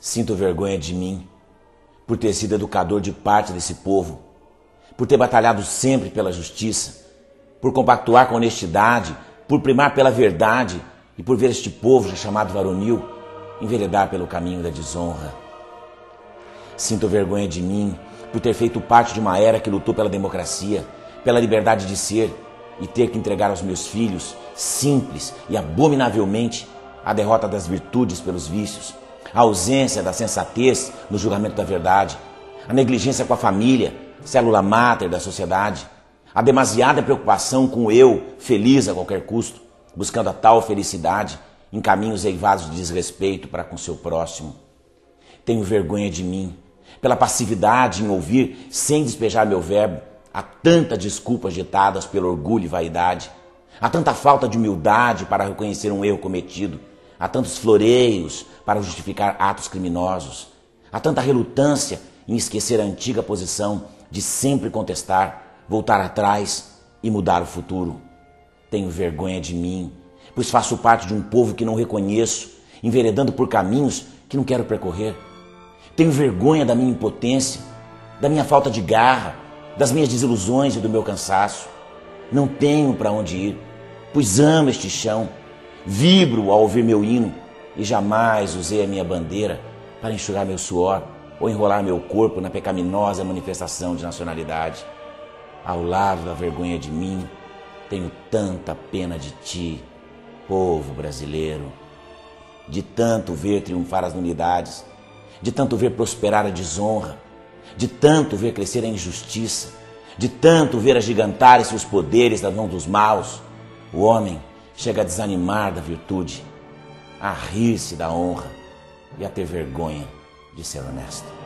Sinto vergonha de mim, por ter sido educador de parte desse povo, por ter batalhado sempre pela justiça, por compactuar com a honestidade, por primar pela verdade e por ver este povo já chamado varonil enveredar pelo caminho da desonra. Sinto vergonha de mim por ter feito parte de uma era que lutou pela democracia, pela liberdade de ser e ter que entregar aos meus filhos, simples e abominavelmente, a derrota das virtudes pelos vícios, a ausência da sensatez no julgamento da verdade, a negligência com a família, célula máter da sociedade, a demasiada preocupação com o eu, feliz a qualquer custo, buscando a tal felicidade em caminhos eivados de desrespeito para com seu próximo. Tenho vergonha de mim, pela passividade em ouvir, sem despejar meu verbo, há tantas desculpas ditadas pelo orgulho e vaidade, há tanta falta de humildade para reconhecer um erro cometido, há tantos floreios para justificar atos criminosos, há tanta relutância em esquecer a antiga posição de sempre contestar, voltar atrás e mudar o futuro. Tenho vergonha de mim, pois faço parte de um povo que não reconheço, enveredando por caminhos que não quero percorrer. Tenho vergonha da minha impotência, da minha falta de garra, das minhas desilusões e do meu cansaço. Não tenho para onde ir, pois amo este chão. Vibro ao ouvir meu hino e jamais usei a minha bandeira para enxugar meu suor ou enrolar meu corpo na pecaminosa manifestação de nacionalidade. Ao lado da vergonha de mim, tenho tanta pena de ti, povo brasileiro, de tanto ver triunfar as nulidades, de tanto ver prosperar a desonra, de tanto ver crescer a injustiça, de tanto ver agigantarem-se os poderes das mãos dos maus. O homem chega a desanimar da virtude, a rir-se da honra e a ter vergonha de ser honesto.